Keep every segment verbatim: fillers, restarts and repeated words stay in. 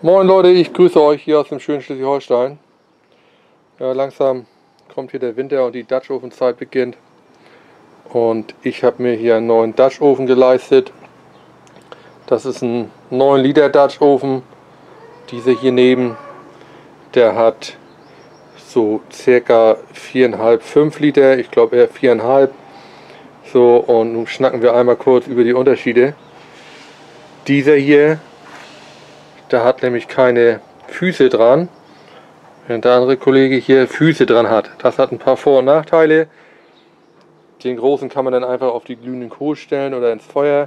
Moin Leute, ich grüße euch hier aus dem schönen Schleswig-Holstein. Ja, langsam kommt hier der Winter und die Dutch-Ofen-Zeit beginnt. Und ich habe mir hier einen neuen Dutch-Ofen geleistet. Das ist ein neun Liter Dutch-Ofen. Dieser hier neben, der hat so circa vier Komma fünf, fünf Liter. Ich glaube eher vier Komma fünf. So, und nun schnacken wir einmal kurz über die Unterschiede. Dieser hier, der hat nämlich keine Füße dran, während der andere Kollege hier Füße dran hat. Das hat ein paar Vor- und Nachteile. Den großen kann man dann einfach auf die glühenden Kohle stellen oder ins Feuer.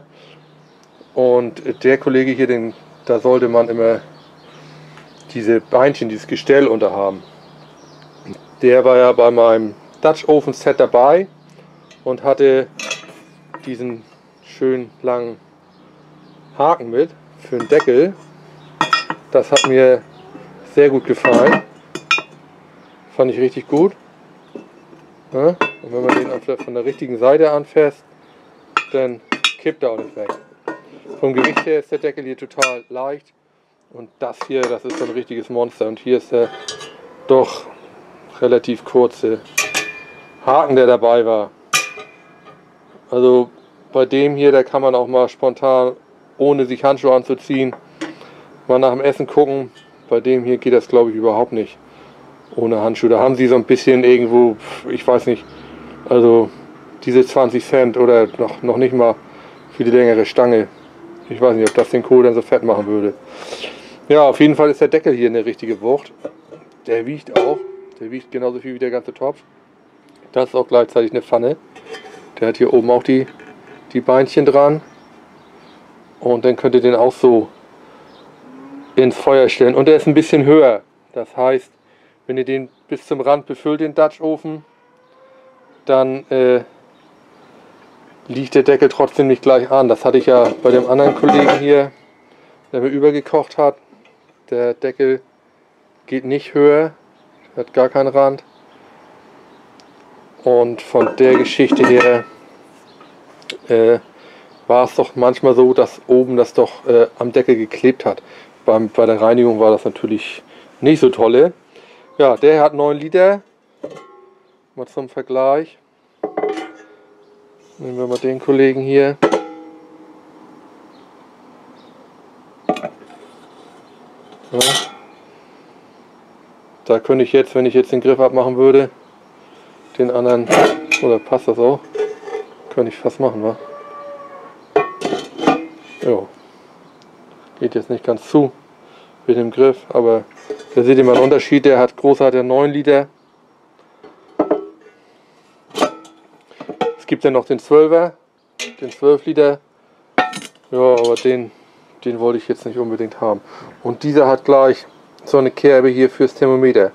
Und der Kollege hier, den, da sollte man immer diese Beinchen, dieses Gestell unter haben. Der war ja bei meinem Dutch Oven Set dabei und hatte diesen schönen langen Haken mit für den Deckel. Das hat mir sehr gut gefallen. Fand ich richtig gut. Ja, und wenn man den von der richtigen Seite anfasst, dann kippt er auch nicht weg. Vom Gewicht her ist der Deckel hier total leicht. Und das hier, das ist so ein richtiges Monster. Und hier ist der doch relativ kurze Haken, der dabei war. Also bei dem hier, da kann man auch mal spontan, ohne sich Handschuhe anzuziehen, mal nach dem Essen gucken. Bei dem hier geht das, glaube ich, überhaupt nicht ohne Handschuhe. Da haben sie so ein bisschen irgendwo, ich weiß nicht, also diese zwanzig Cent oder noch, noch nicht mal für die längere Stange. Ich weiß nicht, ob das den Kohl dann so fett machen würde. Ja, auf jeden Fall ist der Deckel hier eine richtige Wucht. Der wiegt auch. Der wiegt genauso viel wie der ganze Topf. Das ist auch gleichzeitig eine Pfanne. Der hat hier oben auch die, die Beinchen dran. Und dann könnt ihr den auch so ins Feuer stellen. Und der ist ein bisschen höher. Das heißt, wenn ihr den bis zum Rand befüllt, den Dutch Ofen, dann äh, liegt der Deckel trotzdem nicht gleich an. Das hatte ich ja bei dem anderen Kollegen hier, der mir übergekocht hat. Der Deckel geht nicht höher, hat gar keinen Rand. Und von der Geschichte her äh, war es doch manchmal so, dass oben das doch äh, am Deckel geklebt hat. Beim, bei der Reinigung war das natürlich nicht so tolle. Ja, der hat neun Liter. Mal zum Vergleich. Nehmen wir mal den Kollegen hier. Ja. Da könnte ich jetzt, wenn ich jetzt den Griff abmachen würde, den anderen, oder passt das auch? Könnte ich fast machen, wa? Jo. Geht jetzt nicht ganz zu mit dem Griff, aber da seht ihr mal einen Unterschied. Der hat großer hat der neun Liter. Es gibt ja noch den zwölfer, den zwölf Liter. Ja, aber den, den wollte ich jetzt nicht unbedingt haben. Und dieser hat gleich so eine Kerbe hier fürs Thermometer.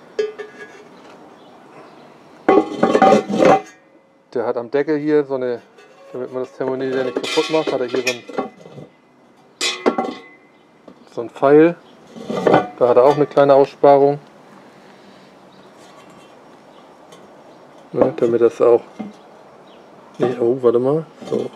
Der hat am Deckel hier so eine, damit man das Thermometer nicht kaputt macht, hat er hier so ein so ein Pfeil. Da hat er auch eine kleine Aussparung. Ja, damit das auch nicht. Oh, warte mal. So.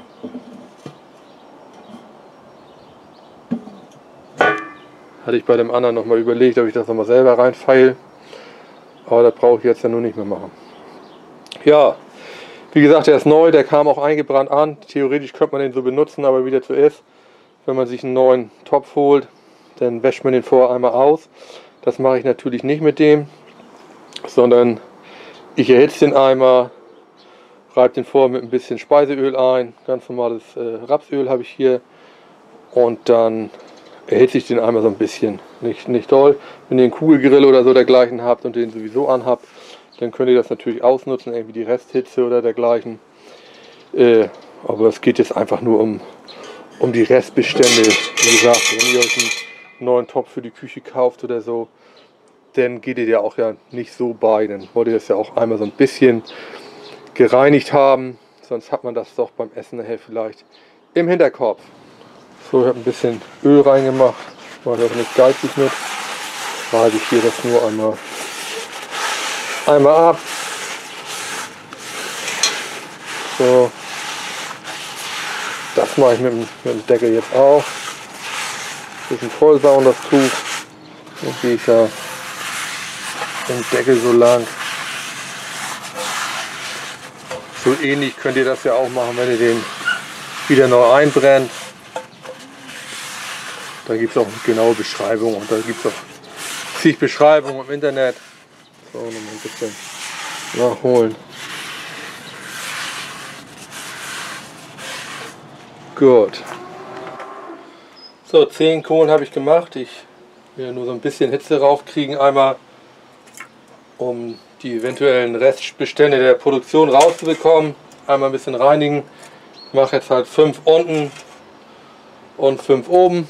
Hatte ich bei dem anderen noch mal überlegt, ob ich das noch mal selber reinfeile. Aber das brauche ich jetzt ja nur nicht mehr machen. Ja, wie gesagt, der ist neu, der kam auch eingebrannt an. Theoretisch könnte man den so benutzen, aber wie der so ist, wenn man sich einen neuen Topf holt, dann wäscht man den vorher einmal aus. Das mache ich natürlich nicht mit dem, sondern ich erhitze den Eimer, reibe den vorher mit ein bisschen Speiseöl ein, ganz normales äh, Rapsöl habe ich hier, und dann erhitze ich den Eimer so ein bisschen, nicht, nicht doll. Wenn ihr einen Kugelgrill oder so dergleichen habt und den sowieso anhabt, dann könnt ihr das natürlich ausnutzen, irgendwie die Resthitze oder dergleichen. Äh, aber es geht jetzt einfach nur um, um die Restbestände. Wie gesagt, wenn ihr euch einen neuen Topf für die Küche kauft oder so, dann geht ihr ja auch ja nicht so bei. Dann wollt ihr das ja auch einmal so ein bisschen gereinigt haben, sonst hat man das doch beim Essen nachher vielleicht im Hinterkopf. So, ich habe ein bisschen Öl reingemacht, war da nicht geizig mit. Reibe ich hier das nur einmal, einmal ab. So, das mache ich mit dem, mit dem Deckel jetzt auch. bisschen vollsauen das Tuch. Dann gehe ich da den Deckel so lang. So ähnlich könnt ihr das ja auch machen, wenn ihr den wieder neu einbrennt. Da gibt es auch eine genaue Beschreibung und da gibt es auch zig Beschreibungen im Internet. So, nochmal ein bisschen nachholen. Gut. So, zehn Kohlen habe ich gemacht. Ich will nur so ein bisschen Hitze raufkriegen, einmal um die eventuellen Restbestände der Produktion rauszubekommen. Einmal ein bisschen reinigen. Ich mache jetzt halt fünf unten und fünf oben.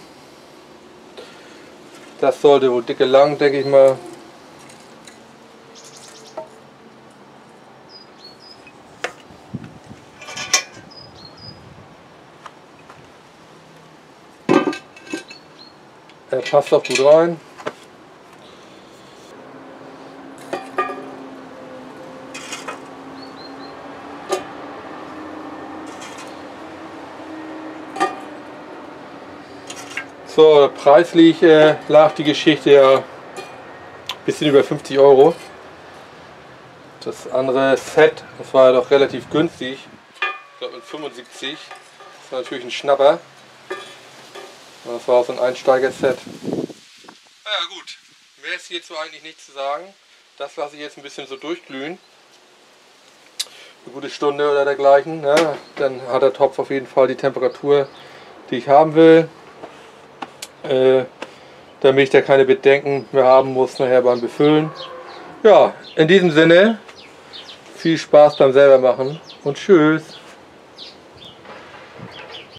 Das sollte wohl dicke lang, denke ich mal. Er passt auch gut rein. So, preislich äh, lag die Geschichte ja ein bisschen über fünfzig Euro. Das andere Set, das war ja doch relativ günstig. Ich glaube mit fünfundsiebzig. Das war natürlich ein Schnapper. Das war auch so ein Einsteiger-Set. Naja gut, mehr ist hierzu eigentlich nichts zu sagen. Das lasse ich jetzt ein bisschen so durchglühen. Eine gute Stunde oder dergleichen. Ne? Dann hat der Topf auf jeden Fall die Temperatur, die ich haben will. Äh, damit ich da keine Bedenken mehr haben muss nachher beim Befüllen. Ja, in diesem Sinne, viel Spaß beim selber machen und tschüss.